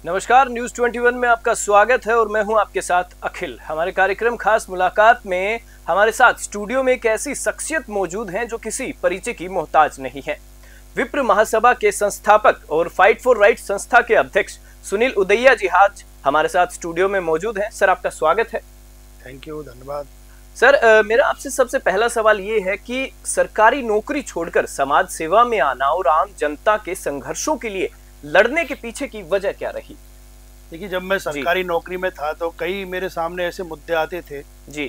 नमस्कार, न्यूज 21 में आपका स्वागत है और मैं हूं आपके साथ अखिल। हमारे कार्यक्रम खास मुलाकात में हमारे साथ स्टूडियो में एक ऐसी शख्सियत मौजूद हैं जो किसी परिचय की मोहताज नहीं है। विप्र महासभा के संस्थापक और फाइट फॉर राइट संस्था के अध्यक्ष सुनील उदैया जी आज हमारे साथ स्टूडियो में मौजूद हैं। सर, आपका स्वागत है। थैंक यू, धन्यवाद। सर, मेरा आपसे सबसे पहला सवाल ये है कि सरकारी नौकरी छोड़कर समाज सेवा में आना और आम जनता के संघर्षों के लिए लड़ने के पीछे की वजह क्या रही? देखिए, जब मैं सरकारी नौकरी में था तो कई मेरे सामने ऐसे मुद्दे आते थे जी।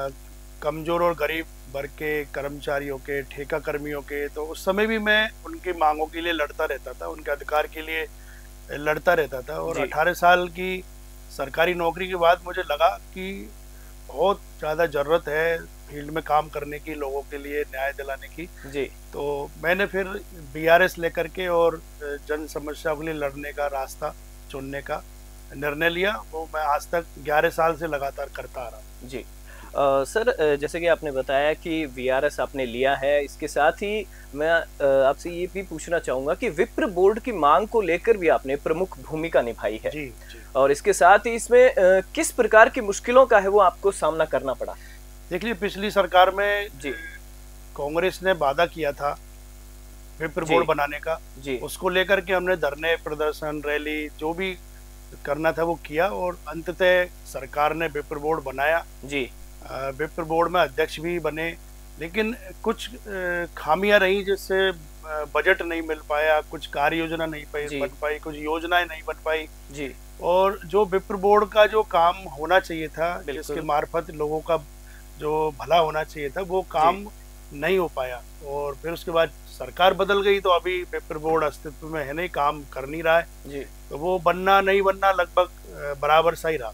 कमजोर और गरीब वर्ग के कर्मचारियों के, ठेका कर्मियों के। तो उस समय भी मैं उनकी मांगों के लिए लड़ता रहता था, उनके अधिकार के लिए लड़ता रहता था। और 18 साल की सरकारी नौकरी के बाद मुझे लगा कि बहुत ज़्यादा ज़रूरत है फील्ड में काम करने की, लोगों के लिए न्याय दिलाने की जी। तो मैंने फिर बीआरएस लेकर के और जन समस्या के लिए लड़ने का रास्ता चुनने का निर्णय लिया। वो मैं आज तक 11 साल से लगातार करता आ रहा हूँ। जी। सर, जैसे कि आपने बताया कि वीआरएस आपने लिया है, इसके साथ ही मैं आपसे ये भी पूछना चाहूँगा कि विप्र बोर्ड की मांग को लेकर भी आपने प्रमुख भूमिका निभाई है। जी। और इसके साथ ही इसमें किस प्रकार की मुश्किलों का है वो आपको सामना करना पड़ा? देखिए, पिछली सरकार में जी कांग्रेस ने वादा किया था विप्र बोर्ड बनाने का। जी। उसको लेकर के हमने धरने, प्रदर्शन, रैली जो भी करना था वो किया और अंततः सरकार ने विप्र बोर्ड बनाया। जी। विप्र बोर्ड में अध्यक्ष भी बने, लेकिन कुछ खामियां रही, जिससे बजट नहीं मिल पाया, कुछ कार्य योजना नहीं बन पाई, कुछ योजनाएं नहीं बन पाई जी। और जो विप्र बोर्ड का जो काम होना चाहिए था, जिसके मार्फत लोगों का जो भला होना चाहिए था, वो काम नहीं हो पाया। और फिर उसके बाद सरकार बदल गई तो अभी विप्र बोर्ड अस्तित्व में है नहीं, काम कर नहीं रहा है जी। तो वो बनना नहीं बनना लगभग बराबर सा ही रहा।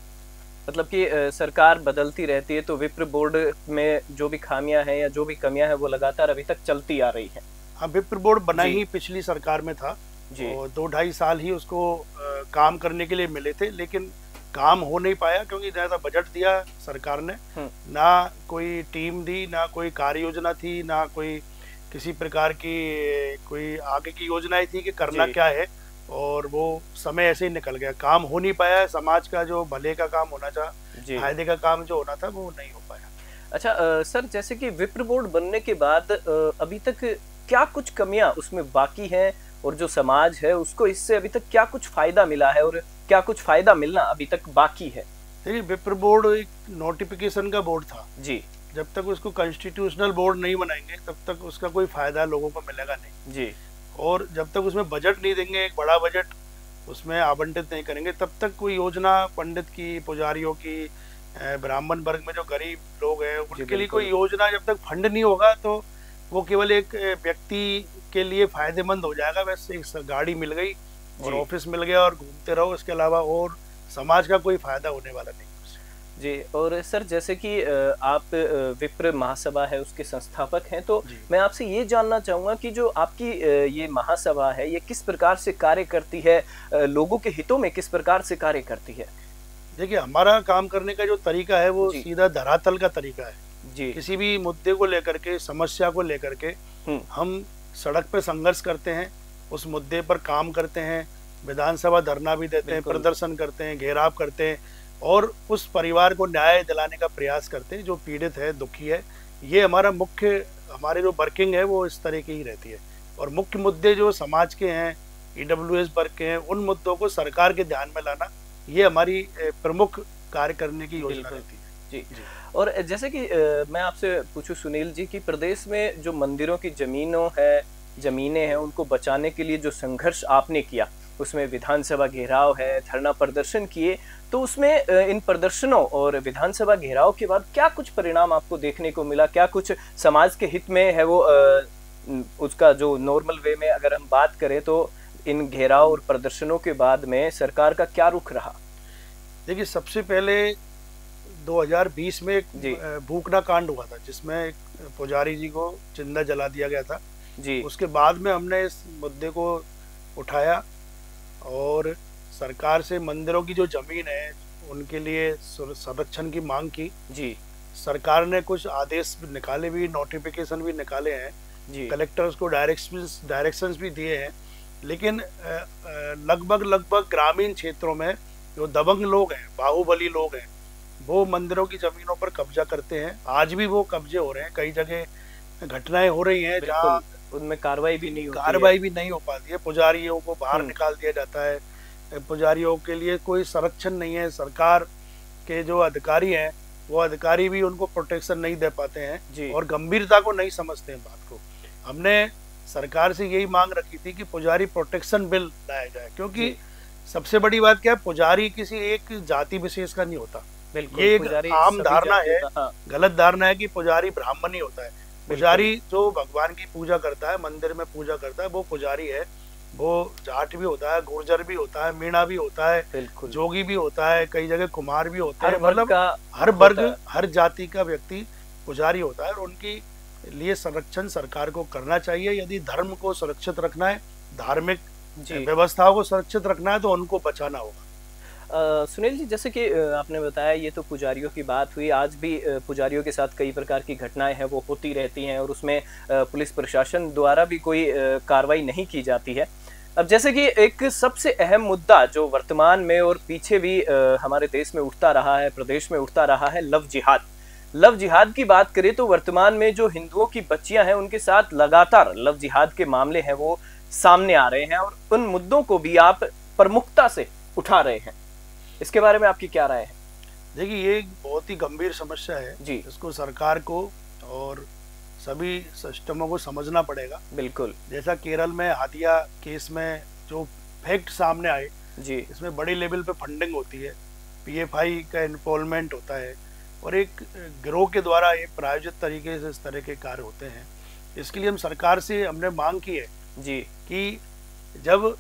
मतलब कि सरकार बदलती रहती है तो विप्र बोर्ड में जो भी खामियां हैं या जो भी कमियां हैं वो लगातार अभी तक चलती आ रही है। हाँ, विप्र बोर्ड बना ही पिछली सरकार में था और 2-2.5 साल ही उसको काम करने के लिए मिले थे, लेकिन काम हो नहीं पाया क्योंकि ज्यादा बजट दिया सरकार ने, ना कोई टीम दी, ना कोई कार्य योजना थी, ना कोई किसी प्रकार की कोई आगे की योजनाएं थी कि करना क्या है। और वो समय ऐसे ही निकल गया, काम हो नहीं पाया। समाज का जो भले का काम होना था, फायदे का काम जो होना था, वो नहीं हो पाया। अच्छा, सर, जैसे कि विप्र बोर्ड बनने के बाद अभी तक क्या कुछ कमियां उसमें बाकी हैं और जो समाज है उसको इससे अभी तक क्या कुछ फायदा मिला है और क्या कुछ फायदा मिलना अभी तक बाकी है? देखिए, विप्र बोर्ड एक नोटिफिकेशन का बोर्ड था जी। जब तक उसको कॉन्स्टिट्यूशनल बोर्ड नहीं बनाएंगे तब तक उसका कोई फायदा लोगों को मिलेगा नहीं जी। और जब तक उसमें बजट नहीं देंगे, एक बड़ा बजट उसमें आवंटित नहीं करेंगे, तब तक कोई योजना पंडित की, पुजारियों की, ब्राह्मण वर्ग में जो गरीब लोग हैं उनके लिए कोई योजना जब तक फंड नहीं होगा तो वो केवल एक व्यक्ति के लिए फायदेमंद हो जाएगा। वैसे एक गाड़ी मिल गई और ऑफिस मिल गया और घूमते रहो, इसके अलावा और समाज का कोई फायदा होने वाला नहीं जी। और सर, जैसे कि आप विप्र महासभा है उसके संस्थापक हैं, तो मैं आपसे ये जानना चाहूँगा कि जो आपकी ये महासभा है ये किस प्रकार से कार्य करती है, लोगों के हितों में किस प्रकार से कार्य करती है? देखिए, हमारा काम करने का जो तरीका है वो सीधा धरातल का तरीका है जी। किसी भी मुद्दे को लेकर के, समस्या को लेकर के हम सड़क पे संघर्ष करते हैं, उस मुद्दे पर काम करते हैं, विधानसभा धरना भी देते हैं, प्रदर्शन करते हैं, घेराव करते हैं और उस परिवार को न्याय दिलाने का प्रयास करते हैं जो पीड़ित है, दुखी है। ये हमारा मुख्य, हमारी जो वर्किंग है वो इस तरह की ही रहती है। और मुख्य मुद्दे जो समाज के हैं, ईडब्ल्यूएस वर्ग के हैं, उन मुद्दों को सरकार के ध्यान में लाना, ये हमारी प्रमुख कार्य करने की योजना रहती है जी। और जैसे कि मैं आपसे पूछूं सुनील जी कि प्रदेश में जो मंदिरों की जमीनें हैं उनको बचाने के लिए जो संघर्ष आपने किया, उसमें विधानसभा घेराव है, धरना प्रदर्शन किए, तो उसमें इन प्रदर्शनों और विधानसभा घेराव के बाद क्या कुछ परिणाम आपको देखने को मिला? क्या कुछ समाज के हित में है वो उसका जो नॉर्मल वे में अगर हम बात करें तो इन घेराव और प्रदर्शनों के बाद में सरकार का क्या रुख रहा? देखिए, सबसे पहले 2020 में एक भूखना कांड हुआ था जिसमें एक पुजारी जी को जिंदा जला दिया गया था जी। उसके बाद में हमने इस मुद्दे को उठाया और सरकार से मंदिरों की जो जमीन है उनके लिए संरक्षण की मांग की जी। सरकार ने कुछ आदेश निकाले भी, नोटिफिकेशन भी निकाले हैं जी। कलेक्टर्स को डायरेक्शंस भी दिए हैं लेकिन लगभग ग्रामीण क्षेत्रों में जो दबंग लोग हैं, बाहुबली लोग हैं, वो मंदिरों की जमीनों पर कब्जा करते हैं। आज भी वो कब्जे हो रहे हैं, कई जगह घटनाएं हो रही हैं जहाँ उनमें कार्रवाई भी नहीं हो पाती है। पुजारियों को बाहर निकाल दिया जाता है, पुजारियों के लिए कोई संरक्षण नहीं है। सरकार के जो अधिकारी हैं वो अधिकारी भी उनको प्रोटेक्शन नहीं दे पाते हैं और गंभीरता को नहीं समझते हैं बात को। हमने सरकार से यही मांग रखी थी कि पुजारी प्रोटेक्शन बिल लाया जाए, क्योंकि सबसे बड़ी बात क्या है, पुजारी किसी एक जाति विशेष का नहीं होता। ये एक आम धारणा है, गलत धारणा है कि पुजारी ब्राह्मण ही होता है। पुजारी जो भगवान की पूजा करता है, मंदिर में पूजा करता है, वो पुजारी है। वो जाट भी होता है, गुर्जर भी होता है, मीणा भी होता है, जोगी भी होता है, कई जगह कुमार भी होता है। मतलब हर वर्ग, हर जाति का व्यक्ति पुजारी होता है और उनकी लिए संरक्षण सरकार को करना चाहिए। यदि धर्म को सुरक्षित रखना है, धार्मिक व्यवस्थाओं को सुरक्षित रखना है, तो उनको बचाना होगा। सुनील जी, जैसे कि आपने बताया ये तो पुजारियों की बात हुई, आज भी पुजारियों के साथ कई प्रकार की घटनाएं हैं वो होती रहती हैं और उसमें पुलिस प्रशासन द्वारा भी कोई कार्रवाई नहीं की जाती है। अब जैसे कि एक सबसे अहम मुद्दा जो वर्तमान में और पीछे भी हमारे देश में उठता रहा है, प्रदेश में उठता रहा है, लव जिहाद। लव जिहाद की बात करें तो वर्तमान में जो हिंदुओं की बच्चियां हैं उनके साथ लगातार लव जिहाद के मामले हैं वो सामने आ रहे हैं और उन मुद्दों को भी आप प्रमुखता से उठा रहे हैं। इसके बारे में आपकी क्या राय है? देखिए, ये एक बहुत ही गंभीर समस्या है जी। इसको सरकार को और सभी सिस्टमों को समझना पड़ेगा। बिल्कुल। जैसा केरल में हादिया केस में जो फैक्ट सामने आए जी, इसमें बड़ी लेवल पे फंडिंग होती है, पीएफआई का इन्वॉल्वमेंट होता है और एक गिरोह के द्वारा एक प्रायोजित तरीके से इस तरह के कार्य होते हैं। इसके लिए हम सरकार से हमने मांग की है जी कि जब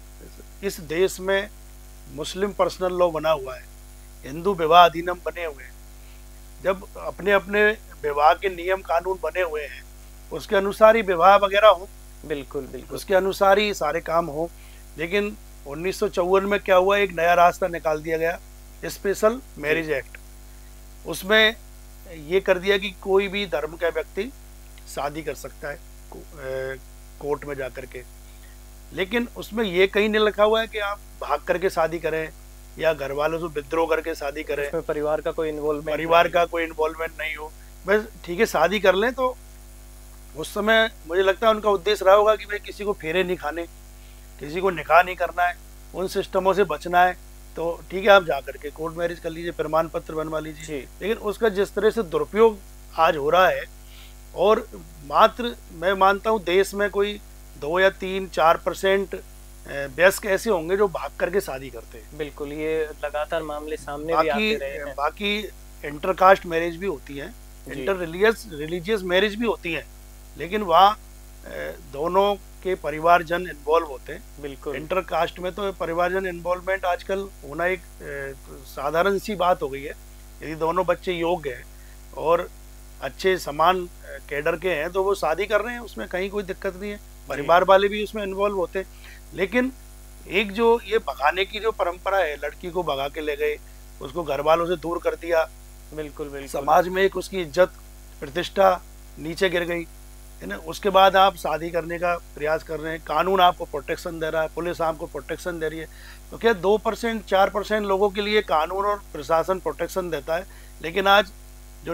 इस देश में मुस्लिम पर्सनल लॉ बना हुआ है, हिंदू विवाह अधिनियम बने हुए हैं, जब अपने अपने विवाह के नियम कानून बने हुए हैं, उसके अनुसार ही विवाह वगैरह हो। बिल्कुल बिल्कुल, उसके अनुसार ही सारे काम हो। लेकिन 1954 में क्या हुआ, एक नया रास्ता निकाल दिया गया, स्पेशल मैरिज एक्ट। उसमें ये कर दिया कि कोई भी धर्म का व्यक्ति शादी कर सकता है कोर्ट में जाकर के। लेकिन उसमें ये कहीं नहीं लिखा हुआ है कि आप भाग करके शादी करें या घर वालों से विद्रोह करके शादी करें। उसमें परिवार का कोई इन्वॉल्वमेंट नहीं हो। बस ठीक है, शादी कर लें। तो उस समय मुझे लगता है उनका उद्देश्य रहा होगा कि भाई किसी को फेरे नहीं खाने, किसी को निकाह नहीं करना है, उन सिस्टमों से बचना है। तो ठीक है, आप जा करके कोर्ट मैरिज कर लीजिए, प्रमाण पत्र बनवा लीजिए। लेकिन उसका जिस तरह से दुरुपयोग आज हो रहा है, और मात्र मैं मानता हूँ देश में कोई 2 या 3-4% वयस्क ऐसे होंगे जो भाग करके शादी करते हैं। बिल्कुल, ये लगातार मामले सामने भी आते रहे हैं। बाकी इंटरकास्ट मैरिज भी होती है, इंटर रिलीजियस मैरिज भी होती है, लेकिन वहाँ दोनों के परिवारजन इन्वॉल्व होते हैं। बिल्कुल, इंटरकास्ट में तो परिवारजन इन्वॉल्वमेंट आजकल होना एक साधारण सी बात हो गई है। यदि दोनों बच्चे योग्य हैं और अच्छे समान कैडर के हैं तो वो शादी कर रहे हैं, उसमें कहीं कोई दिक्कत नहीं है। परिवार वाले भी उसमें इन्वॉल्व होते हैं। लेकिन एक जो ये भगाने की जो परंपरा है, लड़की को भगा के ले गए, उसको घर वालों से दूर कर दिया। बिल्कुल बिल्कुल, समाज में एक उसकी इज्जत प्रतिष्ठा नीचे गिर गई है ना। उसके बाद आप शादी करने का प्रयास कर रहे हैं, कानून आपको प्रोटेक्शन दे रहा है, पुलिस आपको प्रोटेक्शन दे रही है। तो क्या 2% 4% लोगों के लिए कानून और प्रशासन प्रोटेक्शन देता है, लेकिन आज जो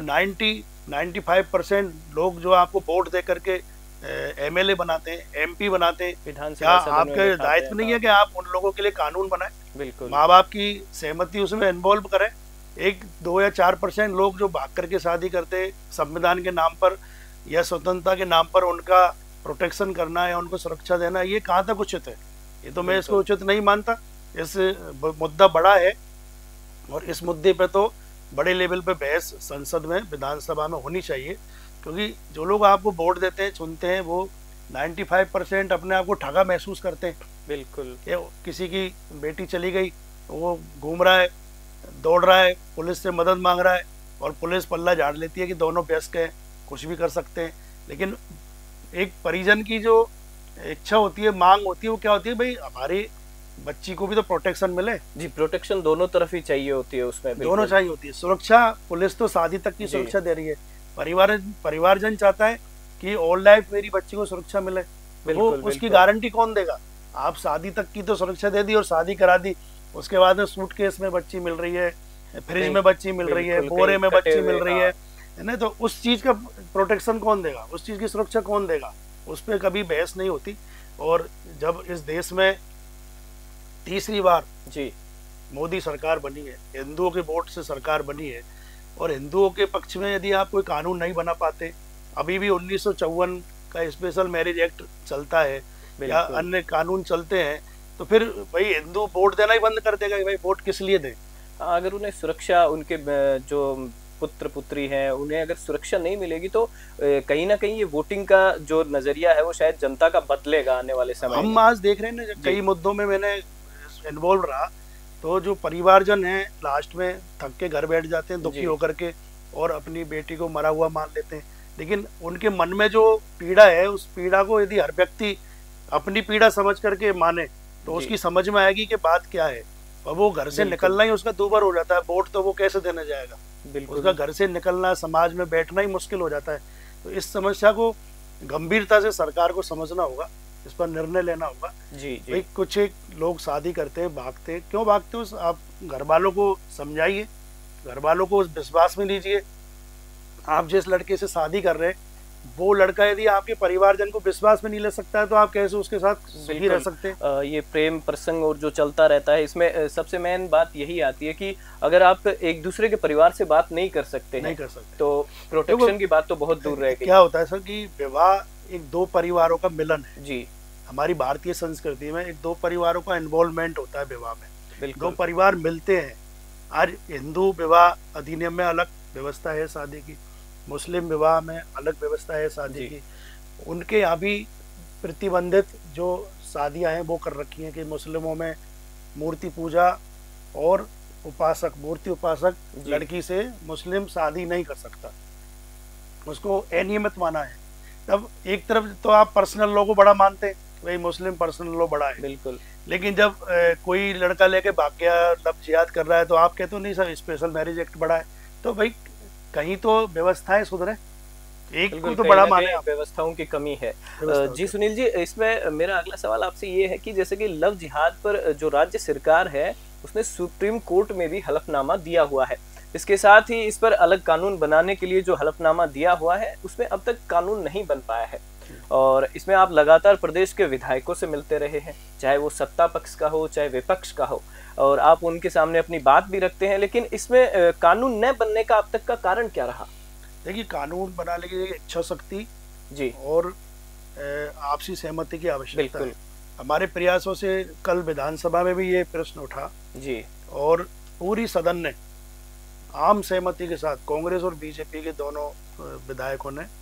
90-95% लोग जो आपको वोट दे करके MLA बनाते हैं, MP बनाते हैं, क्या आपका दायित्व नहीं है कि आप उन लोगों के लिए कानून बनाएं? बिल्कुल, माँ बाप की सहमति उसमें इन्वॉल्व करें। 1-2 या 4% लोग जो भाग करके शादी करते, संविधान के नाम पर या स्वतंत्रता के नाम पर उनका प्रोटेक्शन करना या उनको सुरक्षा देना, ये कहाँ तक उचित है? ये तो मैं इसको उचित नहीं मानता। इस मुद्दा बड़ा है और इस मुद्दे पे तो बड़े लेवल पे बहस संसद में, विधानसभा में होनी चाहिए, क्योंकि जो लोग आपको वोट देते हैं, चुनते हैं, वो 95% अपने आप को ठगा महसूस करते हैं। बिल्कुल, किसी की बेटी चली गई, वो घूम रहा है, दौड़ रहा है, पुलिस से मदद मांग रहा है और पुलिस पल्ला झाड़ लेती है कि दोनों व्यस्क हैं, कुछ भी कर सकते हैं। लेकिन एक परिजन की जो इच्छा होती है, मांग होती है, वो क्या होती है, भाई हमारी बच्ची को भी तो प्रोटेक्शन मिले। जी, प्रोटेक्शन दोनों तरफ ही चाहिए होती है, उसमें दोनों चाहिए होती है। सुरक्षा पुलिस तो शादी तक की सुरक्षा दे रही है, परिवारजन चाहता है कि ऑल लाइफ मेरी बच्ची को सुरक्षा मिले। वो उसकी गारंटी कौन देगा? आप शादी तक की तो सुरक्षा दे दी और शादी करा दी, उसके बाद में सूटकेस में बच्ची मिल रही है, फ्रिज में बच्ची मिल रही है, बोरे में बच्ची मिल रही है ना, तो उस चीज का प्रोटेक्शन कौन देगा, उस चीज की सुरक्षा कौन देगा, उस पर कभी बहस नहीं होती। और जब इस देश में तीसरी बार जी मोदी सरकार बनी है, हिंदुओं के वोट से सरकार बनी है, और हिंदुओं के पक्ष में यदि आप कोई कानून नहीं बना पाते, अभी भी 1954 का स्पेशल मैरिज एक्ट चलता है या अन्य कानून चलते हैं, तो फिर भाई हिंदू वोट देना ही बंद कर देगा कि भाई वोट किस लिए दें। अगर उन्हें सुरक्षा, उनके जो पुत्र पुत्री हैं, उन्हें अगर सुरक्षा नहीं मिलेगी तो कहीं ना कहीं ये वोटिंग का जो नजरिया है वो शायद जनता का बदलेगा आने वाले समय। हम आज देख रहे हैं ना, कई मुद्दों में मैंने इन्वॉल्व रहा, तो जो परिवारजन हैं लास्ट में थक के घर बैठ जाते हैं दुखी होकर के, और अपनी बेटी को मरा हुआ मान लेते हैं, लेकिन उनके मन में जो पीड़ा है, उस पीड़ा को यदि हर व्यक्ति अपनी पीड़ा समझ करके माने तो उसकी समझ में आएगी कि बात क्या है, और वो घर से निकलना ही उसका दूभर हो जाता है। वोट तो वो कैसे देने जाएगा, उसका घर से निकलना, समाज में बैठना ही मुश्किल हो जाता है। तो इस समस्या को गंभीरता से सरकार को समझना होगा, इस पर निर्णय लेना होगा। जी भाई, कुछ एक लोग शादी करते हैं, भागते हैं, क्यों भागते हो, आप घर वालों को समझाइए, घर वालों को विश्वास में लीजिए। आप जिस लड़के से शादी कर रहे हैं, वो लड़का यदि आपके परिवारजन को विश्वास में नहीं ले सकता है, तो आप कैसे उसके साथ सुखी रह सकते हैं। ये प्रेम प्रसंग और जो चलता रहता है, इसमें सबसे मेन बात यही आती है कि अगर आप एक दूसरे के परिवार से बात नहीं कर सकते तो प्रोटेक्शन की बात तो बहुत दूर रहेगी। क्या होता है सर कि विवाह एक दो परिवारों का मिलन है जी। हमारी भारतीय संस्कृति में एक दो परिवारों का इन्वॉल्वमेंट होता है विवाह में, दो परिवार मिलते हैं। आज हिंदू विवाह अधिनियम में अलग व्यवस्था है शादी की, मुस्लिम विवाह में अलग व्यवस्था है शादी की। उनके यहाँ भी प्रतिबंधित जो शादियां हैं वो कर रखी हैं कि मुस्लिमों में मूर्ति पूजा और उपासक, मूर्ति उपासक लड़की से मुस्लिम शादी नहीं कर सकता, उसको अनियमित माना है। तब एक तरफ तो आप पर्सनल लॉ को बड़ा मानते हैं, भाई मुस्लिम पर्सनल लॉ बड़ा है, बिल्कुल, लेकिन जब कोई लड़का लेके भाग गया, लव जिहाद कर रहा है, तो आप कहते हो नहीं सर स्पेशल मैरिज एक्ट बड़ा है। तो भाई कहीं तो व्यवस्थाएं सुधरे, एक को तो बड़ा माने, व्यवस्थाओं की कमी है। जी सुनील जी, इसमें मेरा अगला सवाल आपसे ये है कि जैसे कि लव जिहाद पर जो राज्य सरकार है उसने सुप्रीम कोर्ट में भी हलफनामा दिया हुआ है, इसके साथ ही इस पर अलग कानून बनाने के लिए जो हलफनामा दिया हुआ है उसमें अब तक कानून नहीं बन पाया है। और इसमें आप लगातार प्रदेश के विधायकों से मिलते रहे हैं, चाहे वो सत्ता पक्ष का हो चाहे विपक्ष का हो, और आप उनके सामने अपनी बात भी रखते हैं, लेकिन इसमें कानून न बनने का अब तक का कारण क्या रहा? देखिए, कानून बनाने की इच्छा शक्ति जी और आपसी सहमति की आवश्यकता है। हमारे प्रयासों से कल विधानसभा में भी ये प्रश्न उठा जी, और पूरी सदन ने आम सहमति के साथ, कांग्रेस और बीजेपी के दोनों विधायकों ने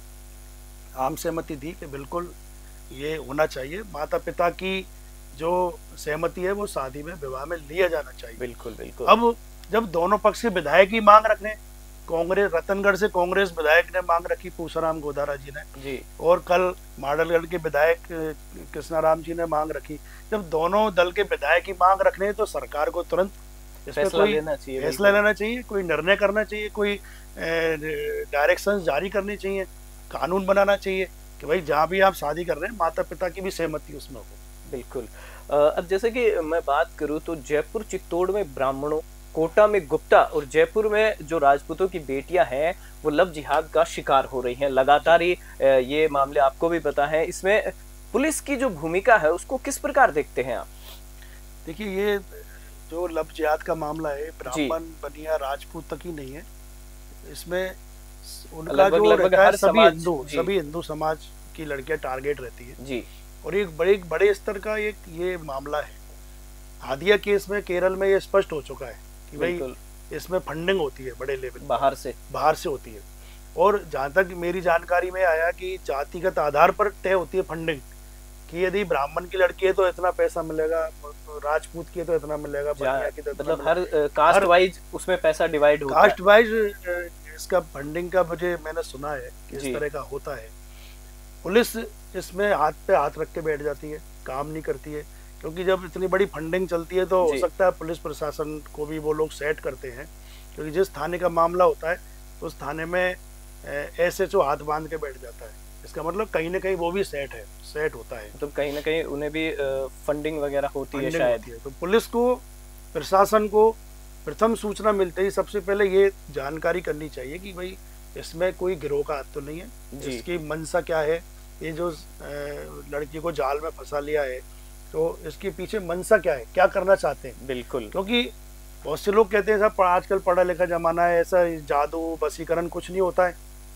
आम सहमति दी कि बिल्कुल ये होना चाहिए। माता पिता की जो सहमति है वो शादी में, विवाह में लिया जाना चाहिए। बिल्कुल बिल्कुल। अब जब दोनों पक्ष के विधायक ही मांग रख रहे, कांग्रेस रतनगढ़ से कांग्रेस विधायक ने मांग रखी, पूसाराम गोदारा जी ने जी, और कल मॉडलगढ़ के विधायक कृष्णाराम जी ने मांग रखी, जब दोनों दल के विधायक ही मांग रख रहे हैं तो सरकार को तुरंत फैसला लेना चाहिए, कोई निर्णय करना चाहिए, कोई डायरेक्शंस जारी करनी चाहिए, कानून बनाना चाहिए कि भाई जहाँ भी आप शादी कर रहे हैं माता पिता की भी सहमति उसमें हो। बिल्कुल। अब जैसे कि मैं बात करूँ तो जयपुर चित्तौड़ में ब्राह्मणों, कोटा में गुप्ता और जयपुर में जो राजपूतों की बेटियां हैं वो लव जिहाद का शिकार हो रही हैं लगातार ही। ये मामले आपको भी पता है, इसमें पुलिस की जो भूमिका है उसको किस प्रकार देखते हैं आप? देखिए, ये जो लव जिहाद का मामला है ब्राह्मण बनिया राजपूत तक ही नहीं है, इसमें उनका जो रहता है सभी हिंदू समाज की लड़कियां टारगेट रहती है जी, और एक बड़े स्तर का एक ये मामला है। हादिया केस में केरल में ये स्पष्ट हो चुका है कि भाई इसमें फंडिंग होती है बड़े लेवल, बाहर से होती है, और जहाँ तक मेरी जानकारी में आया कि जातिगत आधार पर तय होती है फंडिंग, कि यदि ब्राह्मण की लड़की है तो इतना पैसा मिलेगा, राजपूत की है तो इतना मिलेगा, बनिया की तो इतना, मतलब हर कास्ट वाइज उसमें पैसा डिवाइड होता है। कास्ट वाइज इसका फंडिंग का मैंने सुना है कि इस तरह का होता है। पुलिस इसमें हाथ पे हाथ रख के बैठ जाती है, काम नहीं करती है, क्योंकि जब इतनी बड़ी फंडिंग चलती है तो हो सकता है पुलिस प्रशासन को भी वो लोग सेट करते हैं, क्योंकि जिस थाने का मामला होता है उस थाने में SHO हाथ बांध के बैठ जाता है इसका मतलब कहीं ना कहीं वो भी सेट होता है, तो कहीं ना कहीं उन्हें भी फंडिंग वगैरह होती है शायद। तो पुलिस को, प्रशासन को प्रथम सूचना मिलते ही सबसे पहले ये जानकारी करनी चाहिए कि भाई इसमें कोई गिरोह का हाथ तो नहीं है, इसकी मंशा क्या है, ये जो लड़की को जाल में फंसा लिया है तो इसके पीछे मंशा क्या है, क्या करना चाहते हैं। बिल्कुल, क्योंकि बहुत से लोग कहते हैं साहब आजकल पढ़ा लिखा जमाना है, ऐसा जादू वशीकरण कुछ नहीं होता है।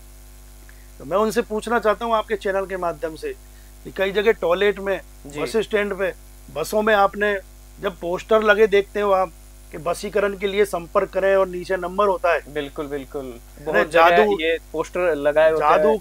तो मैं उनसे पूछना चाहता हूँ आपके चैनल के माध्यम से कि कई जगह टॉयलेट में, बस स्टैंड पे, बसों में आपने जब पोस्टर लगे देखते हो आप कि वशीकरण के लिए संपर्क करें और नीचे नंबर होता है। बिल्कुल बिल्कुल, बहुत जादू ये पोस्टर लगाए होते हैं।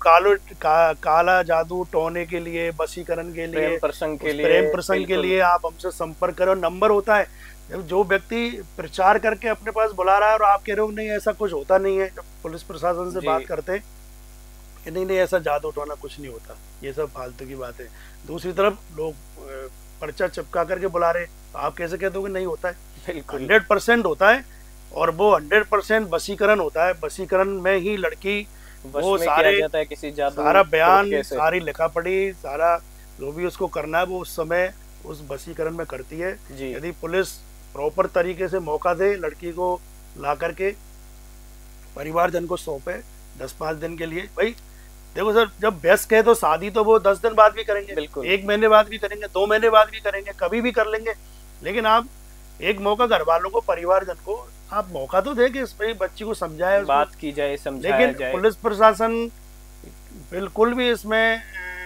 काला जादू टोने के लिए, वशीकरण के लिए, प्रेम प्रसंग के लिए आप हमसे संपर्क करें, नंबर होता है। जो व्यक्ति प्रचार करके अपने पास बुला रहा है और आप कह रहे हो नहीं ऐसा कुछ होता नहीं है, जब पुलिस प्रशासन से बात करते हैं कि नहीं ऐसा जादू टोना कुछ नहीं होता, ये सब फालतू की बात है। दूसरी तरफ लोग पर्चा चिपका करके बुला रहे, आप कैसे कहते हो कि नहीं होता है? 100% होता है, और वो 100% वशीकरण होता है। वशीकरण में ही लड़की वो सारा बयान, सारी लिखा पढ़ी, सारा जो भी उसको करना है वो उस समय उस वशीकरण में करती है। यदि पुलिस प्रॉपर तरीके से मौका दे, लड़की को ला करके परिवारजन को सौंपे 10-5 दिन के लिए। भाई देखो सर, जब व्यस्क है तो शादी तो वो 10 दिन बाद भी करेंगे, 1 महीने बाद भी करेंगे, 2 महीने बाद भी करेंगे, कभी भी कर लेंगे। लेकिन आप एक मौका घर वालों को, परिवारजन को आप मौका तो दे कि इस बच्ची को समझाए, बात की जाए, समझाया लेकिन जाए। पुलिस प्रशासन बिल्कुल भी इसमें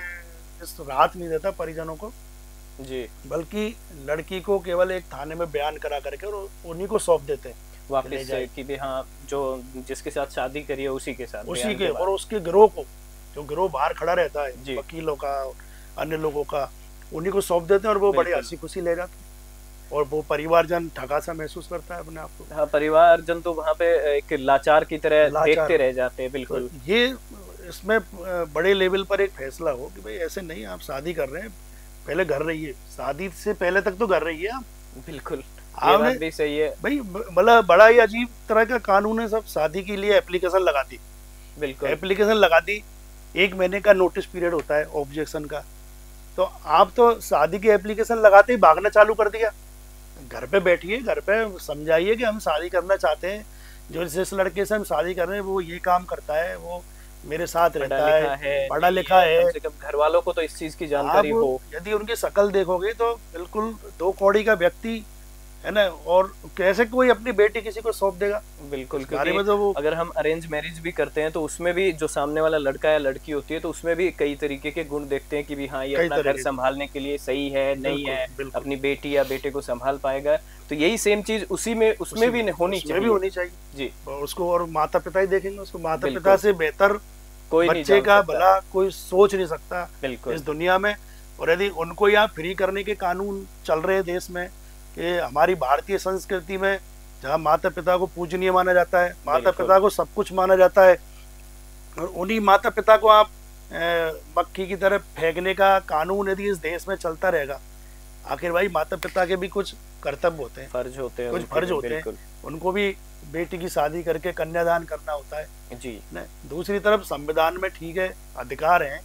इस राहत नहीं देता परिजनों को जी, बल्कि लड़की को केवल एक थाने में बयान करा करके और उन्हीं को सौंप देते हैं वापस से कि भी हाँ जो जिसके साथ शादी करी है उसी के साथ, उसी के, और उसके गिरोह को, जो गिरोह बाहर खड़ा रहता है वकीलों का, अन्य लोगों का, उन्हीं को सौंप देते हैं और वो बड़ी हंसी खुशी ले जाते हैं। और वो परिवारजन ठगा सा महसूस करता है अपने आप को। हाँ, परिवारजन तो वहाँ पे एक लाचार की तरह देखते रह जाते हैं। बिल्कुल, तो ये इसमें बड़े लेवल पर एक फैसला हो कि भाई ऐसे नहीं, आप शादी कर रहे हैं, पहले घर रहिए, शादी से पहले तक तो घर रहिए आप। बिल्कुल, ये बात भी सही है भाई। मतलब बड़ा ही अजीब तरह का कानून है, सब शादी के लिए एप्लीकेशन लगा दी। बिल्कुल, एप्लीकेशन लगा दी, 1 महीने का नोटिस पीरियड होता है ऑब्जेक्शन का, तो आप तो शादी की एप्लीकेशन लगाते ही भागना चालू कर दिया। घर पे बैठिए, घर पे समझाइए कि हम शादी करना चाहते हैं, जो जिस लड़के से हम शादी कर रहे हैं वो ये काम करता है, वो मेरे साथ रहता है, पढ़ा लिखा है। कम से कम घर वालों को तो इस चीज की जानकारी हो। यदि उनकी शक्ल देखोगे तो बिल्कुल 2 कौड़ी का व्यक्ति है ना, और कैसे कोई अपनी बेटी किसी को सौंप देगा। बिल्कुल, क्योंकि तो अगर हम अरेंज मैरिज भी करते हैं तो उसमें भी जो सामने वाला लड़का या लड़की होती है तो उसमें भी कई तरीके के गुण देखते हैं कि भी हाँ ये अपना घर संभालने के लिए सही है, नहीं है, अपनी बेटी या बेटे को संभाल पाएगा। तो यही सेम चीज उसमें भी होनी चाहिए जी। उसको और माता पिता ही देखेंगे, उसको माता पिता से बेहतर कोई बच्चे का भला कोई सोच नहीं सकता इस दुनिया में। और यदि उनको यहाँ फ्री करने के कानून चल रहे हैं देश में, कि हमारी भारतीय संस्कृति में जहाँ माता पिता को पूजनीय माना जाता है, माता पिता को सब कुछ माना जाता है, और उन्हीं माता पिता को आप मक्खी की तरह फेंकने का कानून यदि इस देश में चलता रहेगा, आखिर भाई माता पिता के भी कुछ कर्तव्य होते हैं, फर्ज होते हैं, कुछ फर्ज होते हैं। उनको भी बेटी की शादी करके कन्यादान करना होता है जी। दूसरी तरफ संविधान में ठीक है अधिकार हैं,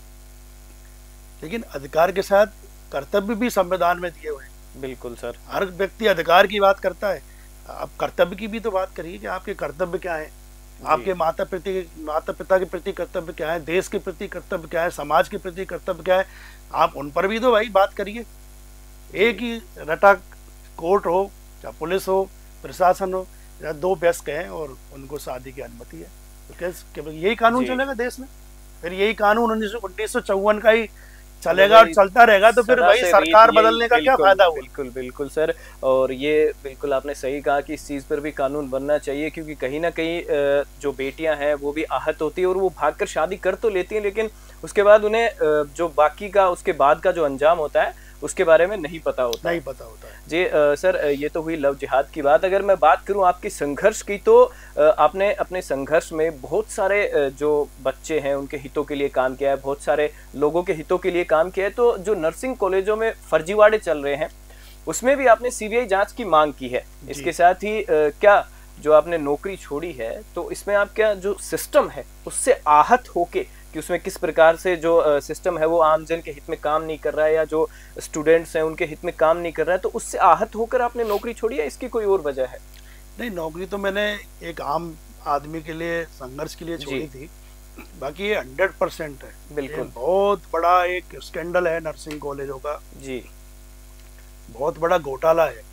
लेकिन अधिकार के साथ कर्तव्य भी संविधान में दिए हुए हैं। बिल्कुल सर, हर व्यक्ति अधिकार की बात करता है, आप कर्तव्य की भी तो बात करिए कि आपके कर्तव्य क्या है, आपके माता पिता के प्रति कर्तव्य क्या है, देश के प्रति कर्तव्य क्या है, समाज के प्रति कर्तव्य क्या है, आप उन पर भी तो भाई बात करिए। एक ही रटा कोर्ट हो, चाहे पुलिस हो, प्रशासन हो, या 2 वयस्क हैं और उनको शादी की अनुमति है, तो कैसे यही कानून चलेगा देश में? फिर यही कानून 1954 का ही चलेगा और चलता रहेगा, तो फिर भाई सरकार बदलने का क्या फायदा हुआ? बिल्कुल बिल्कुल सर, और ये बिल्कुल आपने सही कहा कि इस चीज पर भी कानून बनना चाहिए, क्योंकि कहीं ना कहीं जो बेटियां हैं वो भी आहत होती है और वो भागकर शादी कर तो लेती हैं, लेकिन उसके बाद उन्हें जो बाकी का उसके बाद का जो अंजाम होता है उसके बारे में नहीं पता होता है जी। सर ये तो हुई लव जिहाद की बात। अगर मैं बात करूं आपकी संघर्ष की, तो आपने अपने संघर्ष में बहुत सारे जो बच्चे हैं उनके हितों के लिए काम किया है, बहुत सारे लोगों के हितों के लिए काम किया है। तो जो नर्सिंग कॉलेजों में फर्जीवाड़े चल रहे हैं उसमें भी आपने सीबीआई जांच की मांग की है। इसके साथ ही क्या जो आपने नौकरी छोड़ी है, तो इसमें आप क्या जो सिस्टम है उससे आहत होके कि उसमें किस प्रकार से जो सिस्टम है वो आम जन के हित में काम नहीं कर रहा है, या जो स्टूडेंट्स हैं उनके हित में काम नहीं कर रहा है, तो उससे आहत होकर आपने नौकरी छोड़ी है, इसकी कोई और वजह है? नहीं, नौकरी तो मैंने एक आम आदमी के लिए, संघर्ष के लिए छोड़ी थी। बाकी ये 100% है, बिल्कुल बहुत बड़ा एक स्कैंडल है नर्सिंग कॉलेजों का जी, बहुत बड़ा घोटाला है।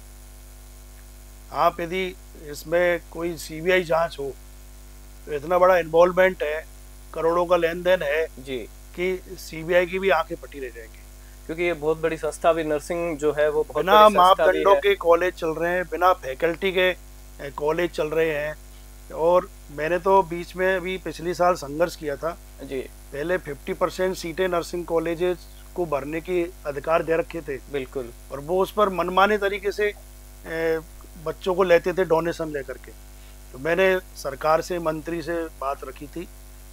आप यदि इसमें कोई सीबीआई जांच हो तो इतना बड़ा इन्वॉल्वमेंट है, करोड़ों का लेन देन है जी, कि सीबीआई की भी आंखें फटी रह जाएंगी, क्योंकि ये बहुत बड़ी संस्था भी, नर्सिंग जो है वो बहुत बिना मापदंडों के कॉलेज चल रहे हैं, बिना फैकल्टी के कॉलेज चल रहे हैं। और मैंने तो बीच में अभी पिछली साल संघर्ष किया था जी, पहले 50% सीटें नर्सिंग कॉलेजेस को भरने की अधिकार दे रखे थे, बिल्कुल, और वो उस पर मनमाने तरीके से बच्चों को लेते थे डोनेशन लेकर के। तो मैंने सरकार से, मंत्री से बात रखी थी,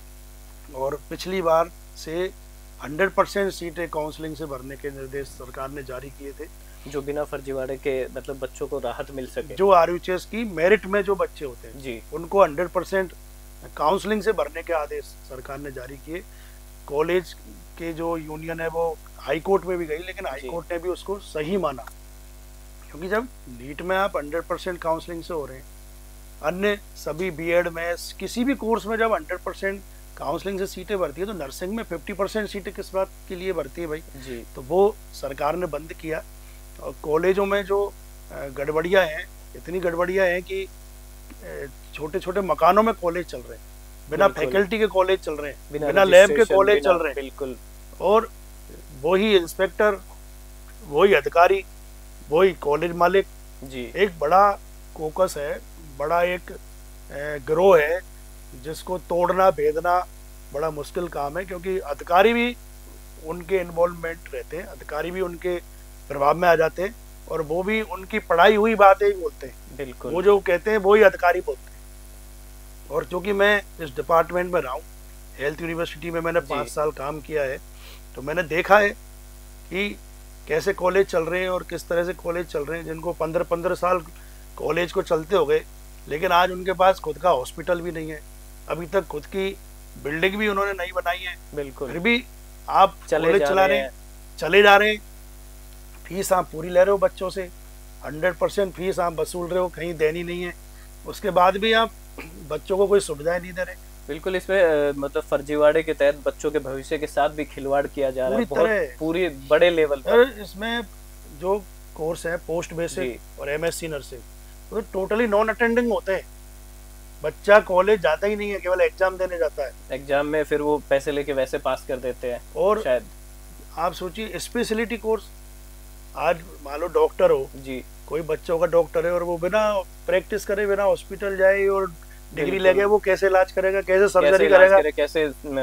और पिछली बार से 100% सीटें काउंसलिंग से भरने के निर्देश सरकार ने जारी किए थे, जो बिना फर्जीवाड़े के मतलब बच्चों को राहत मिल सके। जो आरयूएचएस की मेरिट में जो बच्चे होते हैं जी, उनको 100% काउंसलिंग से भरने के आदेश सरकार ने जारी किए। कॉलेज के जो यूनियन है वो हाई कोर्ट में भी गई, लेकिन हाई कोर्ट ने भी उसको सही माना, क्योंकि जब नीट में आप 100% काउंसलिंग से हो रहे हैं, अन्य सभी बीएड में, किसी भी कोर्स में जब 100% काउंसलिंग से सीटें भरती है, तो नर्सिंग में 50% सीटें किस बात के लिए भरती है भाई जी? तो वो सरकार ने बंद किया। और कॉलेजों में जो गड़बड़ियाँ हैं, इतनी गड़बड़ियाँ हैं कि छोटे छोटे मकानों में कॉलेज चल रहे हैं, बिना फैकल्टी के कॉलेज चल रहे हैं, बिना लैब के कॉलेज चल रहे हैं, बिल्कुल, और वही इंस्पेक्टर, वही अधिकारी, वही कॉलेज मालिक जी। एक बड़ा कोकस है, बड़ा एक गिरोह है, जिसको तोड़ना भेदना बड़ा मुश्किल काम है, क्योंकि अधिकारी भी उनके इन्वॉल्वमेंट रहते हैं, अधिकारी भी उनके प्रभाव में आ जाते हैं, और वो भी उनकी पढ़ाई हुई बातें ही बोलते हैं, बिल्कुल, वो जो कहते हैं वो ही अधिकारी बोलते हैं। और चूंकि मैं इस डिपार्टमेंट में रहा हूँ, हेल्थ यूनिवर्सिटी में मैंने 5 साल काम किया है, तो मैंने देखा है कि कैसे कॉलेज चल रहे हैं और किस तरह से कॉलेज चल रहे हैं, जिनको 15-15 साल कॉलेज को चलते हो गए, लेकिन आज उनके पास खुद का हॉस्पिटल भी नहीं है, अभी तक खुद की बिल्डिंग भी उन्होंने नहीं बनाई है, बिल्कुल, फिर भी आप कॉलेज चला रहे हैं, चले जा रहे हैं, फीस आप पूरी ले रहे हो बच्चों से, 100% फीस आप वसूल रहे हो, कहीं देनी नहीं है, उसके बाद भी आप बच्चों को कोई सुविधाएं नहीं दे रहे। बिल्कुल, इसमें मतलब फर्जीवाड़े के तहत बच्चों के भविष्य के साथ भी खिलवाड़ किया जा रहा है, पूरी बड़े लेवल पर। इसमें जो कोर्स है पोस्ट बेसिक और एमएससी नर्सिंग, तो टोटली नॉन अटेंडिंग होते हैं, बच्चा कॉलेज जाता ही नहीं है, केवल एग्जाम देने जाता है, एग्जाम में फिर वो पैसे लेके वैसे पास कर देते हैं। और शायद आप सोचिए स्पेशलिटी कोर्स, आज मान लो डॉक्टर हो जी, कोई बच्चों का डॉक्टर है और वो बिना प्रैक्टिस करे, बिना हॉस्पिटल जाए और डिग्री ले गए, वो कैसे इलाज करेगा, कैसे सर्जरी करेगा, कैसे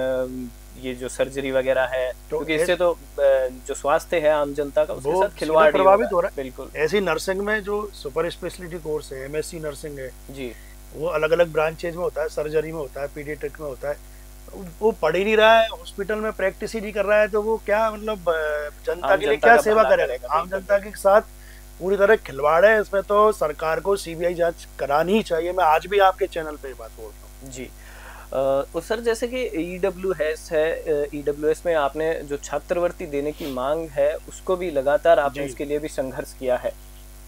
ये जो सर्जरी वगैरह है, क्योंकि इससे तो जो स्वास्थ्य है आम जनता का उसके साथ खिलवाड़ प्रभावित हो रहा है। बिल्कुल, ऐसी नर्सिंग में जो सुपर स्पेशलिटी कोर्स है, एमएससी नर्सिंग है जी, वो अलग अलग ब्रांचेज में होता है, सर्जरी में होता है, पीडियाट्रिक में होता है, वो पढ़ ही नहीं रहा है, हॉस्पिटल में प्रैक्टिस ही नहीं कर रहा है, तो वो क्या मतलब जनता के लिए क्या सेवा करेगा? आम जनता के साथ पूरी तरह खिलवाड़ है। इसमें तो सरकार को सीबीआई जांच करानी ही चाहिए। मैं आज भी आपके चैनल पे बात बोल रहा हूँ जी। और सर, जैसे कि ईडब्ल्यूएस है, ईडब्ल्यूएस में आपने जो छात्रवृत्ति देने की मांग है उसको भी लगातार आपने इसके लिए भी संघर्ष किया है।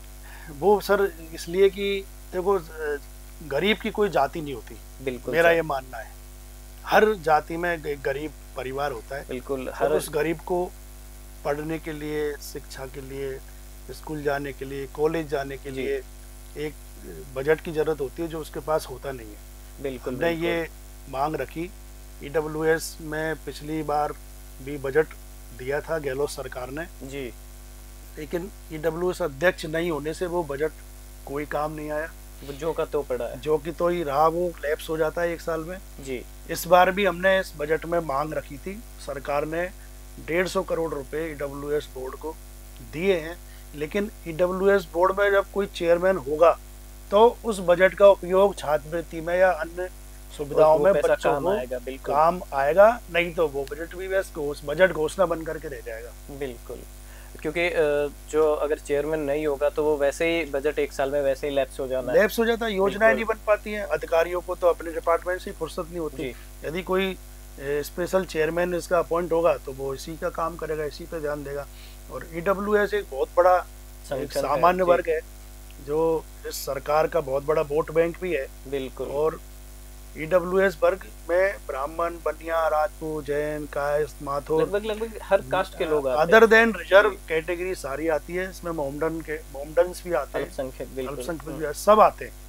वो सर इसलिए कि देखो, गरीब की कोई जाति नहीं होती, बिल्कुल, मेरा ये मानना है। हर जाति में गरीब परिवार होता है, बिल्कुल, हर उस गरीब को पढ़ने के लिए, शिक्षा के लिए, स्कूल जाने के लिए, कॉलेज जाने के लिए एक बजट की जरूरत होती है, जो उसके पास होता नहीं है। बिल्कुल, हमने ये मांग रखी। ईडब्ल्यूएस में पिछली बार भी बजट दिया था गहलोत सरकार ने जी, लेकिन ईडब्ल्यूएस अध्यक्ष नहीं होने से वो बजट कोई काम नहीं आया, जो का तो पड़ा है, जो कि तो ही रहा, वो लैप्स हो जाता है 1 साल में जी। इस बार भी हमने इस बजट में मांग रखी थी, सरकार ने 150 करोड़ रुपए ईडब्ल्यूएस बोर्ड को दिए हैं, लेकिन ईडब्ल्यूएस बोर्ड में जब कोई चेयरमैन होगा तो उस बजट का उपयोग छात्रवृत्ति में या अन्य सुविधाओं में बच्चों को काम आएगा, नहीं तो वो बजट भी बजट घोषणा बन करके रह जाएगा। बिल्कुल, क्योंकि जो अगर चेयरमैन नहीं होगा तो वो वैसे ही बजट 1 साल में वैसे ही लैप्स हो जाता है, योजनाएं नहीं बन पाती हैं। अधिकारियों को तो अपने डिपार्टमेंट से फुर्सत नहीं होती। यदि कोई स्पेशल चेयरमैन इसका अपॉइंट होगा तो वो इसी का काम करेगा, इसी पे ध्यान देगा। और ईडब्ल्यूएस एक बहुत बड़ा एक सामान्य वर्ग है जो इस सरकार का बहुत बड़ा वोट बैंक भी है। बिल्कुल। और ईडब्ल्यूएस वर्ग में ब्राह्मण, बनिया, राजपूत, जैन, कायस्थ, माथुर, लगभग हर कास्ट के लोग आते हैं। अदर देन रिजर्व कैटेगरी सारी आती है इसमें। मोमडन्स भी आते हैं, अल्पसंख्यक भी सब आते हैं।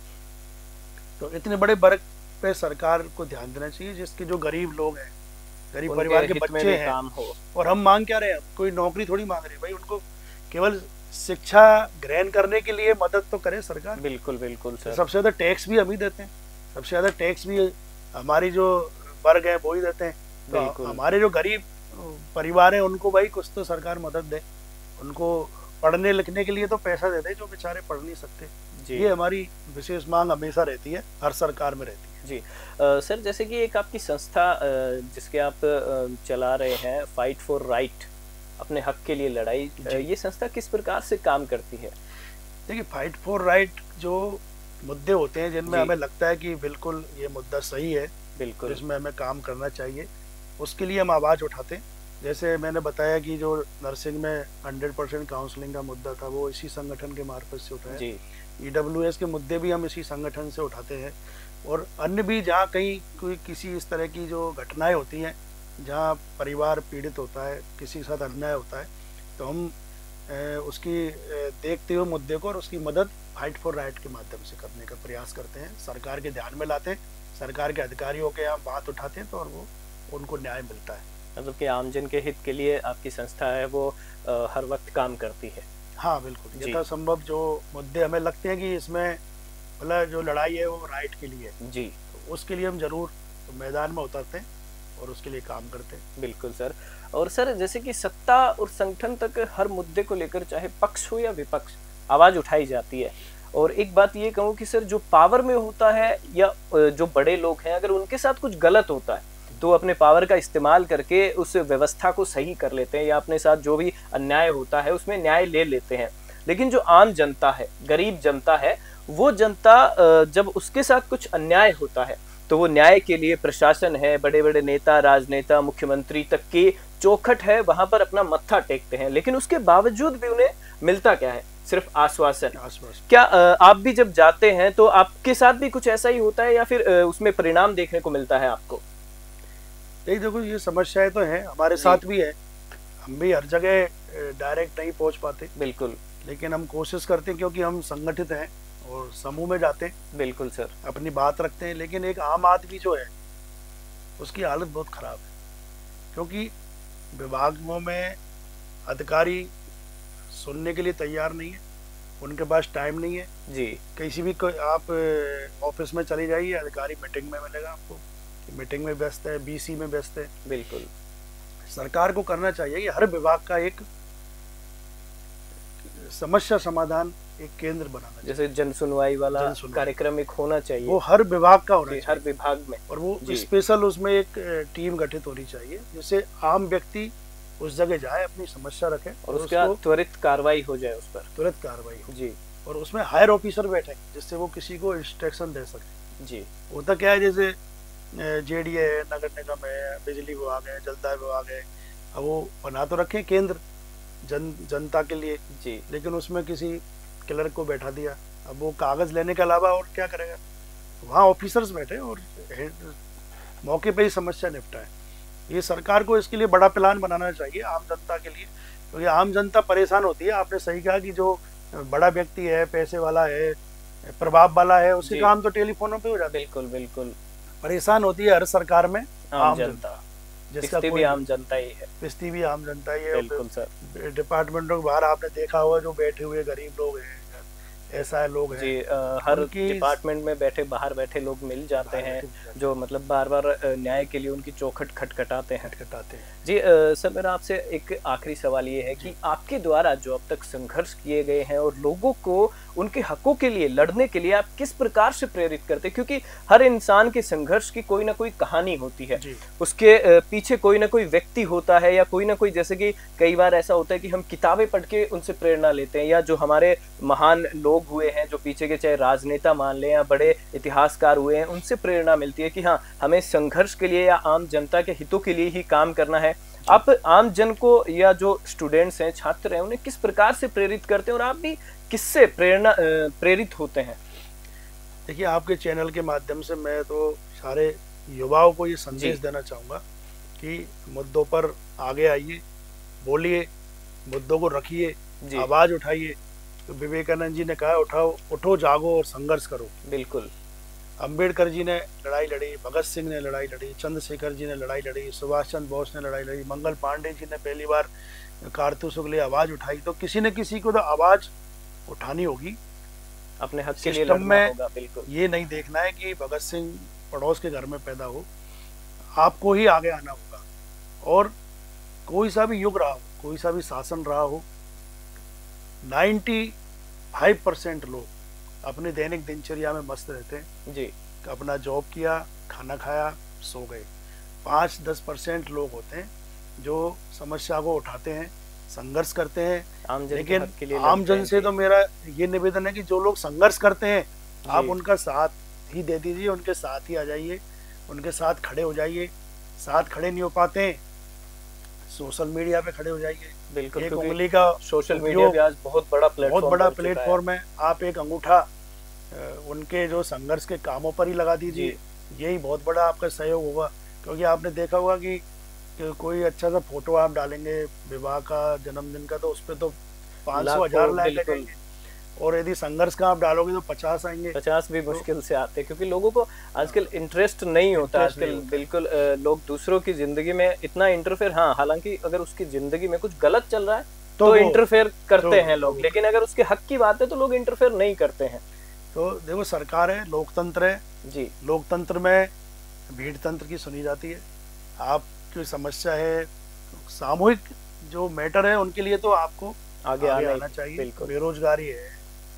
तो इतने बड़े वर्ग पे सरकार को ध्यान देना चाहिए, जिसके जो गरीब लोग हैं, गरीब परिवार के बच्चे हैं। और हम मांग क्या रहे हैं, कोई नौकरी थोड़ी मांग रहे हैं भाई, उनको केवल शिक्षा ग्रहण करने के लिए मदद तो करे सरकार। बिल्कुल बिल्कुल सर। सबसे ज्यादा टैक्स भी हम ही देते हैं, सबसे ज्यादा टैक्स भी हमारी जो वर्ग है वो ही देते हैं। तो हमारे जो गरीब परिवार है उनको भाई कुछ तो सरकार मदद दे, उनको पढ़ने लिखने के लिए तो पैसा दे दे जो बेचारे पढ़ नहीं सकते। ये हमारी विशेष मांग हमेशा रहती है, हर सरकार में रहती है। जी सर, जैसे कि एक आपकी संस्था जिसके आप चला रहे हैं, फाइट फॉर राइट, अपने हक के लिए लड़ाई, ये संस्था किस प्रकार से काम करती है? देखिए, फाइट फॉर राइट जो मुद्दे होते हैं जिनमें हमें लगता है कि बिल्कुल ये मुद्दा सही है, बिल्कुल इसमें हमें काम करना चाहिए, उसके लिए हम आवाज़ उठाते हैं। जैसे मैंने बताया कि जो नर्सिंग में 100% काउंसलिंग का मुद्दा था वो इसी संगठन के मार्फत से उठाया। ईडब्ल्यूएस के मुद्दे भी हम इसी संगठन से उठाते हैं। और अन्य भी जहाँ कहीं कोई किसी इस तरह की जो घटनाएं होती हैं, जहाँ परिवार पीड़ित होता है, किसी के साथ अन्याय होता है, तो हम उसकी देखते हुए मुद्दे को और उसकी मदद फाइट फॉर राइट के माध्यम से करने का प्रयास करते हैं, सरकार के ध्यान में लाते हैं, सरकार के अधिकारियों के यहाँ बात उठाते हैं, तो और वो उनको न्याय मिलता है। मतलब कि आमजन के हित के लिए आपकी संस्था है वो हर वक्त काम करती है। हाँ बिल्कुल, यथासंभव जो मुद्दे हमें लगते हैं कि इसमें मतलब जो लड़ाई है वो राइट के लिए जी, तो उसके लिए हम जरूर मैदान में उतरते हैं और उसके लिए काम करते हैं। बिल्कुल सर। और सर, जैसे कि सत्ता और संगठन तक हर मुद्दे को लेकर चाहे पक्ष हो या विपक्ष आवाज उठाई जाती है। और एक बात ये कहूँ कि सर, जो पावर में होता है या जो बड़े लोग हैं, अगर उनके साथ कुछ गलत होता है तो अपने पावर का इस्तेमाल करके उस व्यवस्था को सही कर लेते हैं या अपने साथ जो भी अन्याय होता है उसमें न्याय ले लेते हैं। लेकिन जो आम जनता है, गरीब जनता है, वो जनता जब उसके साथ कुछ अन्याय होता है तो वो न्याय के लिए प्रशासन है, बड़े बड़े नेता, राजनेता, मुख्यमंत्री तक की चौखट है, वहां पर अपना मत्था टेकते हैं। लेकिन उसके बावजूद भी उन्हें मिलता क्या है? सिर्फ आश्वासन। क्या आप भी जब जाते हैं तो आपके साथ भी कुछ ऐसा ही होता है या फिर उसमें परिणाम देखने को मिलता है आपको? देखो, ये समस्याएं तो हैं, हमारे साथ भी है, हम भी हर जगह डायरेक्ट नहीं पहुंच पाते। बिल्कुल, लेकिन हम कोशिश करते हैं क्योंकि हम संगठित हैं और समूह में जाते हैं। बिल्कुल सर, अपनी बात रखते हैं। लेकिन एक आम आदमी जो है उसकी हालत बहुत खराब है, क्योंकि विभागों में अधिकारी सुनने के लिए तैयार नहीं है, उनके पास टाइम नहीं है जी। किसी भी आप ऑफिस में चले जाइए, अधिकारी मीटिंग में मिलेगा आपको, मीटिंग में व्यस्त है, बीसी में व्यस्त है। बिल्कुल, सरकार को करना चाहिए कि हर विभाग का एक समस्या समाधान एक केंद्र बनाना, जैसे जन सुनवाई वाला कार्यक्रम एक होना चाहिए, वो हर विभाग का होना चाहिए, हर विभाग में। और वो स्पेशल उसमें एक टीम गठित होनी चाहिए जिससे आम व्यक्ति उस जगह जाए, अपनी समस्या रखे और उसका त्वरित कार्रवाई हो जाए, उस पर तुरंत कार्रवाई हो जी। और उसमें हायर ऑफिसर बैठे जिससे वो किसी को इंस्ट्रक्शन दे सके जी। होता क्या है, जैसे जेडीए है, नगर निगम है, बिजली विभाग है, जलदाय विभाग है, अब वो बना तो रखे केंद्र जनता के लिए जी, लेकिन उसमें किसी क्लर्क को बैठा दिया, अब वो कागज लेने के अलावा और क्या करेगा? वहाँ ऑफिसर्स बैठे और मौके पे ही समस्या निपटा है। ये सरकार को इसके लिए बड़ा प्लान बनाना चाहिए आम जनता के लिए, क्योंकि आम जनता परेशान होती है। आपने सही कहा कि जो बड़ा व्यक्ति है, पैसे वाला है, प्रभाव वाला है, उसके काम तो टेलीफोनों पे हो जाते हैं। बिल्कुल बिल्कुल, परेशान होती है हर सरकार में आम जनता, जिसका कोई आम जनता ही है, पिस्ती भी आम जनता ही है। बिल्कुल सर। डिपार्टमेंटों के बाहर आपने देखा हुआ जो बैठे हुए गरीब लोग हैं, ऐसा लोग हैं जी, हर डिपार्टमेंट में बैठे बाहर बैठे लोग मिल जाते हैं जो मतलब बार बार न्याय के लिए उनकी चौखट खटखटाते हैं जी। सर, मेरा आपसे एक आखिरी सवाल ये है कि आपके द्वारा जो अब तक संघर्ष किए गए हैं और लोगों को उनके हकों के लिए लड़ने के लिए आप किस प्रकार से प्रेरित करते हैं? क्योंकि हर इंसान के संघर्ष की कोई ना कोई कहानी होती है, उसके पीछे कोई ना कोई व्यक्ति होता है या कोई ना कोई, जैसे कि कई बार ऐसा होता है कि हम किताबें पढ़ के उनसे प्रेरणा लेते हैं या जो हमारे महान लोग लोग हुए हैं, जो पीछे के चाहे राजनेता मान लें या बड़े इतिहासकार हुए हैं, उनसे प्रेरणा मिलती है कि हाँ, हमें संघर्ष के लिए या आम जनता के हितों के लिए ही काम करना है। आप आम जन को या जो स्टूडेंट्स हैं, छात्र हैं, उन्हें किस प्रकार से प्रेरित करते हैं और आप भी किससे प्रेरित होते हैं? देखिए, आपके चैनल के माध्यम से मैं तो सारे युवाओं को ये संदेश देना चाहूँगा कि मुद्दों पर आगे आइए, बोलिए, मुद्दों को रखिए, आवाज उठाइए। तो विवेकानंद जी ने कहा, उठो जागो और संघर्ष करो। बिल्कुल। अंबेडकर जी ने लड़ाई लड़ी, भगत सिंह ने लड़ाई लड़ी, चंद्रशेखर जी ने लड़ाई लड़ी, सुभाष चंद्र बोस ने लड़ाई लड़ी, मंगल पांडे जी ने पहली बार कारतूसों के लिए आवाज उठाई। तो किसी न किसी को तो आवाज उठानी होगी, अपने हक के लिए लड़ना होगा। बिल्कुल। ये नहीं देखना है कि भगत सिंह पड़ोस के घर में पैदा हो, आपको ही आगे आना होगा। और कोई सा भी युग रहा हो, कोई सा भी शासन रहा हो, 95% लोग अपनी दैनिक दिनचर्या में मस्त रहते हैं जी। अपना जॉब किया, खाना खाया, सो गए। 5-10% लोग होते हैं जो समस्या को उठाते हैं, संघर्ष करते हैं। लेकिन आम जन से तो मेरा ये निवेदन है कि जो लोग संघर्ष करते हैं, आप उनका साथ ही दे दीजिए, उनके साथ ही आ जाइए, उनके साथ खड़े हो जाइए। साथ खड़े नहीं हो पाते हैं, सोशल मीडिया पे खड़े हो जाइए। बिल्कुल। एक उंगली का सोशल मीडिया भी आज बहुत बड़ा प्लेटफॉर्म है। आप एक अंगूठा उनके जो संघर्ष के कामों पर ही लगा दीजिए, यही बहुत बड़ा आपका सहयोग होगा। क्योंकि आपने देखा होगा कि कोई अच्छा सा फोटो आप डालेंगे विवाह का, जन्मदिन का, तो उस पर तो 500,000 लाइक आएंगे। और यदि संघर्ष का आप डालोगे तो 50 आएंगे। 50 भी मुश्किल से आते हैं, क्योंकि लोगों को आजकल इंटरेस्ट नहीं होता। आजकल बिल्कुल लोग दूसरों की जिंदगी में इतना इंटरफेयर, हाँ, हालांकि अगर उसकी जिंदगी में कुछ गलत चल रहा है तो इंटरफेयर करते हैं लोग, लेकिन अगर उसके हक की बात है तो लोग इंटरफेयर नहीं करते हैं। तो देखो, सरकार है, लोकतंत्र है जी। लोकतंत्र में भीड़ तंत्र की सुनी जाती है। आपकी समस्या है, सामूहिक जो मैटर है, उनके लिए तो आपको आगे आना चाहिए। बेरोजगारी है,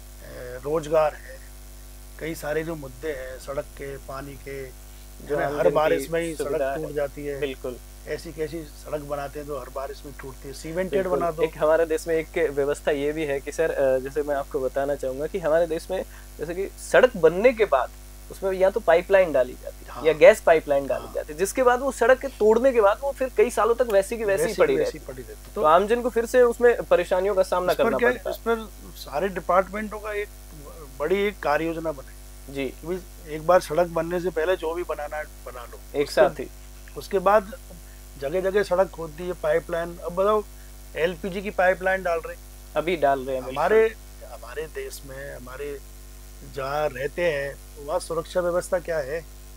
रोजगार है, कई सारे जो मुद्दे हैं, सड़क के, पानी के, जो हर बारिश में ही सड़क टूट जाती है। बिल्कुल। ऐसी कैसी सड़क बनाते हैं तो हर बारिश में टूटती है, सीमेंटेड बना दो। एक हमारे देश में एक व्यवस्था ये भी है कि सर, जैसे मैं आपको बताना चाहूंगा कि हमारे देश में जैसे कि सड़क बनने के बाद उसमें या तो पाइपलाइन डाली जाती है, या गैस पाइपलाइन डाली जाती है, जिसके बाद वो सड़क के तोड़ने के बाद वो फिर कई सालों तक वैसी की वैसी पड़ी रहती है। तो आमजन को फिर से उसमें परेशानियों का सामना करना पड़ता है। इस पर सारे डिपार्टमेंटों का एक बड़ी एक कार्य योजना बने जी। एक बार सड़क बनने से पहले जो भी बनाना है बना लो एक साथ ही। उसके बाद जगह जगह सड़क खोद दी है, पाइपलाइन। अब बताओ, LPG की पाइपलाइन डाल रहे, अभी डाल रहे हैं। हमारे देश में, हमारे जहाँ रहते हैं वहाँ सुरक्षा व्यवस्था क्या है?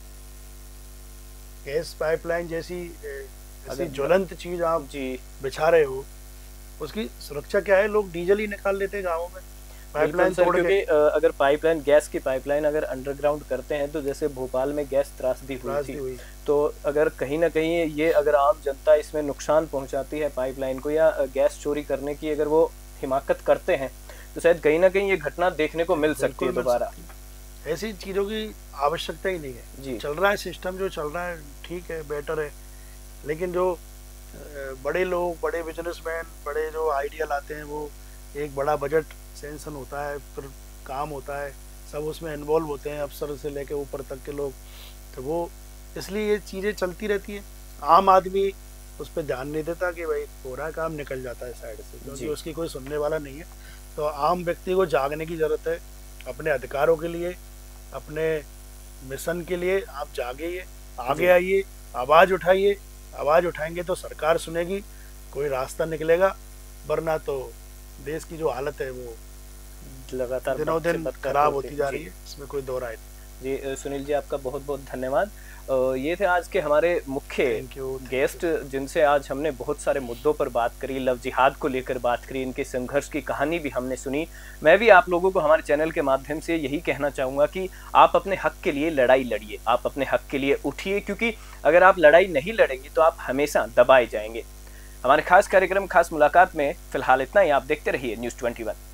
गैस पाइपलाइन जैसी ज्वलंत चीज आप बिछा रहे हो, उसकी सुरक्षा क्या है? लोग डीजल ही निकाल लेते हैं गाँवों में पाइपलाइन तोड़ के। क्योंकि अगर पाइपलाइन, गैस की पाइपलाइन अगर अंडरग्राउंड करते हैं, तो जैसे भोपाल में गैस त्रासदी हुई थी, तो अगर कहीं ना कहीं ये अगर आम जनता इसमें नुकसान पहुंचाती है पाइपलाइन को, या गैस चोरी करने की अगर वो हिमाकत करते हैं, तो शायद कहीं ना कहीं ये घटना देखने को मिल सकती है दोबारा। ऐसी चीजों की आवश्यकता ही नहीं है जी। चल रहा है सिस्टम, जो चल रहा है ठीक है, बेटर है। लेकिन जो बड़े लोग, बड़े बिजनेसमैन, बड़े जो आइडिया लाते हैं, वो एक बड़ा बजट सेंशन होता है, फिर काम होता है, सब उसमें इन्वॉल्व होते हैं, अफसर से लेके ऊपर तक के लोग। तो वो इसलिए ये चीज़ें चलती रहती हैं। आम आदमी उस पर ध्यान नहीं देता कि भाई हो रहा काम, निकल जाता है साइड से, क्योंकि उसकी कोई सुनने वाला नहीं है। तो आम व्यक्ति को जागने की ज़रूरत है, अपने अधिकारों के लिए, अपने मिशन के लिए आप जागिए, आगे आइए, आवाज़ उठाइए। आवाज़ उठाएंगे तो सरकार सुनेगी, कोई रास्ता निकलेगा, वरना तो देश की जो हालत है वो लगातार दिनों दिन खराब होती जा रही है, इसमें कोई दो राय नहीं। जी सुनील जी, आपका बहुत बहुत धन्यवाद। ये थे आज के हमारे मुख्य गेस्ट, जिनसे आज हमने बहुत सारे मुद्दों पर बात करी, लव जिहाद को लेकर बात करी, इनके संघर्ष की कहानी भी हमने सुनी। मैं भी आप लोगों को हमारे चैनल के माध्यम से यही कहना चाहूँगा कि आप अपने हक के लिए लड़ाई लड़िए, आप अपने हक के लिए उठिए, क्योंकि अगर आप लड़ाई नहीं लड़ेंगे तो आप हमेशा दबाए जाएंगे। हमारे खास कार्यक्रम, खास मुलाकात में फिलहाल इतना ही। आप देखते रहिए News 21।